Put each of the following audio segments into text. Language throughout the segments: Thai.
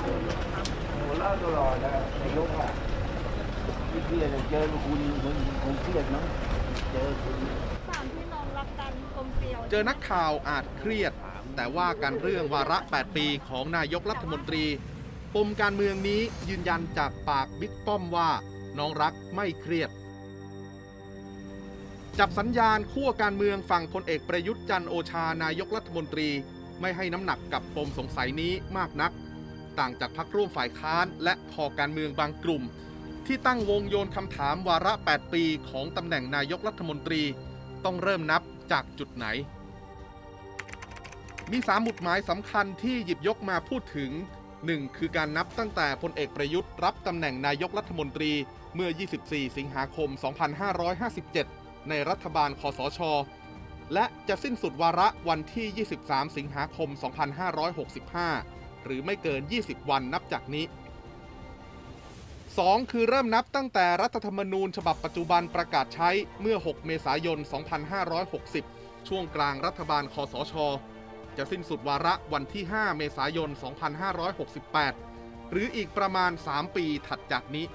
หัวเราะตลอดนะนายกอ่ะที่เครียดเจอคุณเครียดมั้งเจอคุณสามพี่น้องรักกันกลมเกลียวเจอนักข่าวอาจเครียดแต่ว่าการเรื่องวาระ 8 ปีของนายกรัฐมนตรีปมการเมืองนี้ยืนยันจากปากบิ๊กป้อมว่าน้องรักไม่เครียดจับสัญญาณขั้วการเมืองฝั่งพลเอกประยุทธ์จันทร์โอชานายกรัฐมนตรีไม่ให้น้ำหนักกับปมสงสัยนี้มากนักต่างจากพรรคร่วมฝ่ายค้านและคอการเมืองบางกลุ่มที่ตั้งวงโยนคำถามวาระ 8 ปีของตำแหน่งนายกรัฐมนตรีต้องเริ่มนับจากจุดไหนมี3หมุดหมายสำคัญที่หยิบยกมาพูดถึง 1. คือการนับตั้งแต่พลเอกประยุทธ์รับตำแหน่งนายกรัฐมนตรีเมื่อ 24 สิงหาคม 2557 ในรัฐบาลคสช.และจะสิ้นสุดวาระวันที่ 23 สิงหาคม 2565 หรือไม่เกิน 20 วันนับจากนี้ 2. คือเริ่มนับตั้งแต่รัฐธรรมนูญฉบับปัจจุบันประกาศใช้เมื่อ 6 เมษายน 2560 ช่วงกลางรัฐบาลคสช.จะสิ้นสุดวาระวันที่ 5 เมษายน 2568 หรืออีกประมาณ 3 ปีถัดจากนี้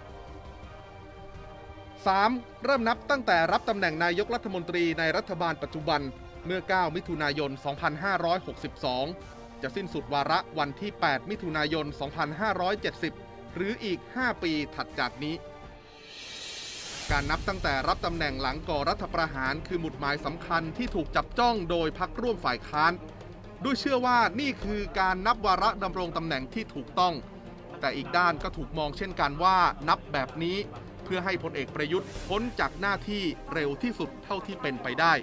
3. เริ่มนับตั้งแต่รับตำแหน่งนายกรัฐมนตรีในรัฐบาลปัจจุบันเมื่อ 9 มิถุนายน 2562 จะสิ้นสุดวาระวันที่ 8 มิถุนายน 2570 หรืออีก 5 ปีถัดจากนี้ การนับตั้งแต่รับตำแหน่งหลังก่อรัฐประหารคือหมุดหมายสำคัญที่ถูกจับจ้องโดยพรรคร่วมฝ่ายค้านด้วยเชื่อว่านี่คือการนับวาระดำรงตำแหน่งที่ถูกต้องแต่อีกด้านก็ถูกมองเช่นกันว่านับแบบนี้เพื่อให้พลเอกประยุทธ์พ้นจากหน้าที่เร็วที่สุดเท่าที่เป็นไปได้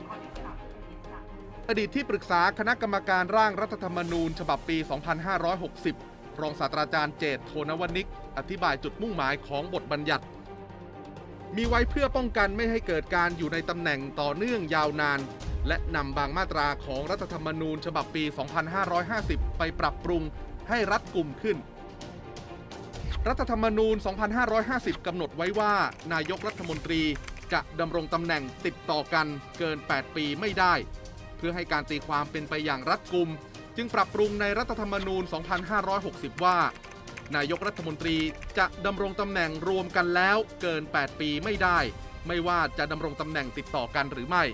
อดีตที่ปรึกษาคณะกรรมการร่างรัฐธรรมนูญฉบับปี 2560 รองศาสตราจารย์เจต โทนวณิกอธิบายจุดมุ่งหมายของบทบัญญัติมีไว้เพื่อป้องกันไม่ให้เกิดการอยู่ในตำแหน่งต่อเนื่องยาวนานและนำบางมาตราของรัฐธรรมนูญฉบับปี 2550 ไปปรับปรุงให้รัดกุมขึ้นรัฐธรรมนูญ 2550 กำหนดไว้ว่านายกรัฐมนตรีจะดำรงตำแหน่งติดต่อกันเกิน 8 ปีไม่ได้เพื่อให้การตีความเป็นไปอย่างรัดกุมจึงปรับปรุงในรัฐธรรมนูญ 2560 ว่านายกรัฐมนตรีจะดำรงตำแหน่งรวมกันแล้วเกิน 8 ปีไม่ได้ไม่ว่าจะดำรงตำแหน่งติดต่อกันหรือไม่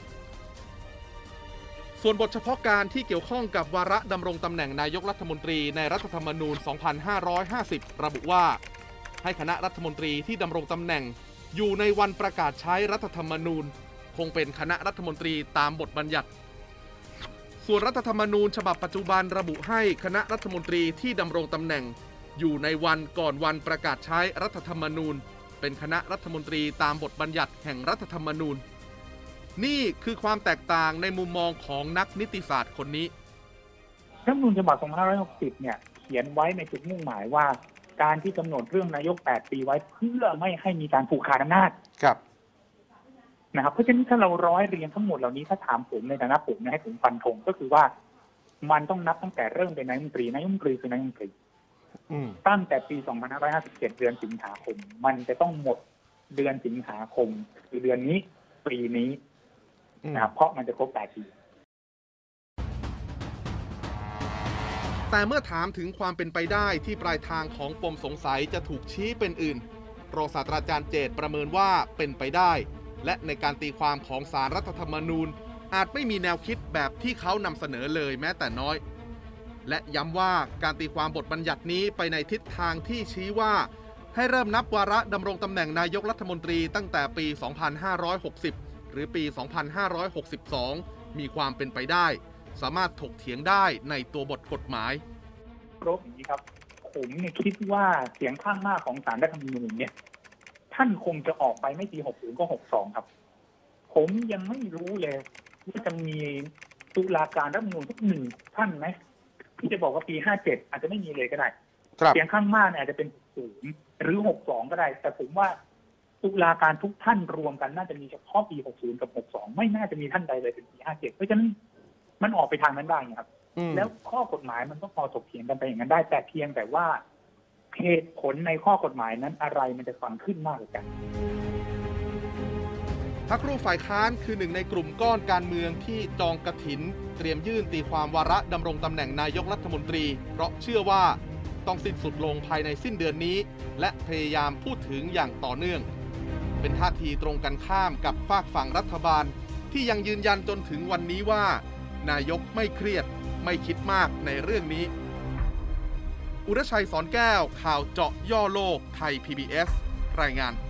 ส่วนบทเฉพาะการที่เกี่ยวข้องกับวาระดำรงตำแหน่งนายกรัฐมนตรีในรัฐธรรมนูญ 2550 ระบุว่าให้คณะรัฐมนตรีที่ดำรงตำแหน่งอยู่ในวันประกาศใช้รัฐธรรมนูญคงเป็นคณะรัฐมนตรีตามบทบัญญัติส่วนรัฐธรรมนูญฉบับปัจจุบันระบุให้คณะรัฐมนตรีที่ดำรงตำแหน่งอยู่ในวันก่อนวันประกาศใช้รัฐธรรมนูญเป็นคณะรัฐมนตรีตามบทบัญญัติแห่งรัฐธรรมนูญนี่คือความแตกต่างในมุมมองของนักนิติศาสตร์คนนี้รัฐธรรมนูญฉบับ 2560 เนี่ยเขียนไว้ในจุดมุ่งหมายว่าการที่กำหนดเรื่องนายก 8 ปีไว้เพื่อไม่ให้มีการผูกขาดอำนาจครับนะครับเพราะฉะนั้นถ้าเราร้อยเรียงทั้งหมดเหล่านี้ถ้าถามผมในฐานะผมให้ผมฟันธงก็คือว่ามันต้องนับตั้งแต่เริ่มเป็นนายกรัฐมนตรีคือนายกรัฐมนตรีตั้งแต่ปี 2557 เดือนสิงหาคมมันจะต้องหมดเดือนสิงหาคมคือเดือนนี้ปีนี้นะครับเพราะมันจะครบ 8 ปีแต่เมื่อถามถึงความเป็นไปได้ที่ปลายทางของปมสงสัยจะถูกชี้เป็นอื่นรองศาสตราจารย์เจตประเมินว่าเป็นไปได้และในการตีความของศาลรัฐธรรมนูญอาจไม่มีแนวคิดแบบที่เขานำเสนอเลยแม้แต่น้อยและย้ำว่าการตีความบทบัญญัตินี้ไปในทิศทางที่ชี้ว่าให้เริ่มนับวาระดำรงตำแหน่งนายกรัฐมนตรีตั้งแต่ปี 2560 หรือปี 2562 มีความเป็นไปได้สามารถถกเถียงได้ในตัวบทกฎหมายครบอย่างนี้ครับผมเนี่ยคิดว่าเสียงข้างมากของศาลรัฐธรรมนูญเนี่ยท่านคงจะออกไปไม่ปี 60 ก็ 62 ครับผมยังไม่รู้เลยว่าจะมีตุลาการรัฐธรรมนูญทุกหนึ่งท่านไหมที่จะบอกว่าปี 57 อาจจะไม่มีเลยก็ได้เสียงข้างมากเนี่ยอาจจะเป็น 60 หรือ 62 ก็ได้แต่ผมว่าตุลาการทุกท่านรวมกันน่าจะมีเฉพาะปี 60 กับ 62 ไม่น่าจะมีท่านใดเลยเป็นปี 57 เพราะฉะนั้นมันออกไปทางนั้นได้ครับแล้วข้อกฎหมายมันก็พอถกเถียงกันไปอย่างนั้นได้แต่เพียงแต่ว่าเหตุผลในข้อกฎหมายนั้นอะไรมันจะฟังขึ้นมากกว่ากันพรรคร่วมฝ่ายค้านคือหนึ่งในกลุ่มก้อนการเมืองที่จองกฐินเตรียมยื่นตีความวาระดำรงตำแหน่งนายกรัฐมนตรีเพราะเชื่อว่าต้องสิ้นสุดลงภายในสิ้นเดือนนี้และพยายามพูดถึงอย่างต่อเนื่องเป็นท่าทีตรงกันข้ามกับฝากฝั่งรัฐบาลที่ยังยืนยันจนถึงวันนี้ว่านายกไม่เครียดไม่คิดมากในเรื่องนี้อุรชัย สอนแก้วข่าวเจาะย่อโลกไทย PBS รายงาน